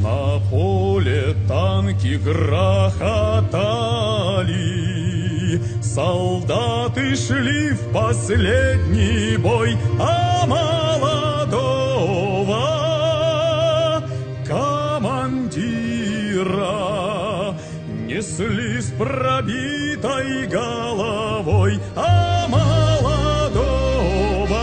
На поле танки грохотали, солдаты шли в последний бой, а молодого командира несли с пробитой головой, а молодого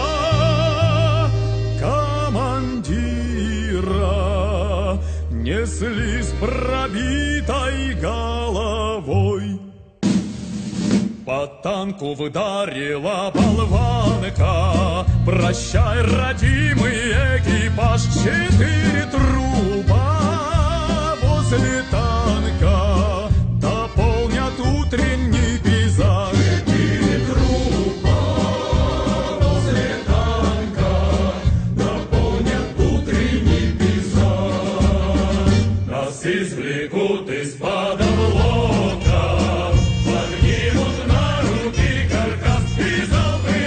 командира несли с пробитой головой. По танку вдарила болванка, прощай, родимый экипаж, 4 трупа возле танка дополнят утренний пейзаж. 4 трупа возле танка дополнят утренний пейзаж. Нас извлекут из-под облока, поднимут на руки каркас и залпы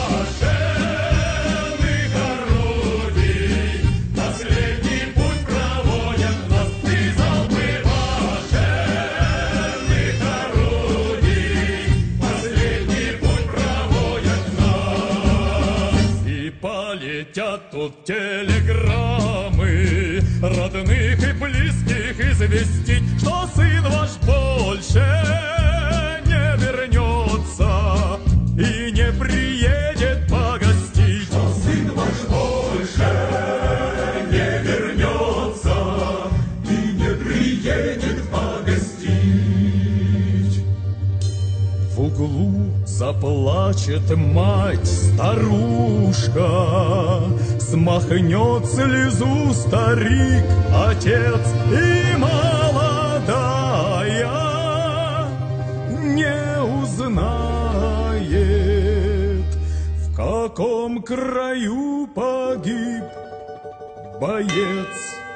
башенных орудий. Последний путь проводят нас и залпы башенных орудий. Последний путь проводят нас. И полетят тут телеграммы родных и близких известить, что сын ваш больше не вернется и не приедет погостить. Что сын ваш больше не вернется и не приедет погостить. В углу заплачет мать-старушка, смахнет слезу старик, отец, и молодая не узнает, в каком краю погиб боец.